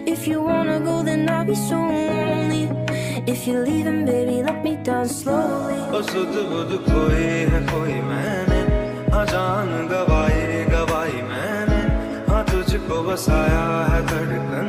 If you wanna go, then I'll be so lonely. If you're leaving, baby, let me down slowly. ओ सुध बुध खोई है कोई मैंने, हाँ जान गवाई गवाई मैंने, हाँ तुझको बसाया है धड़कन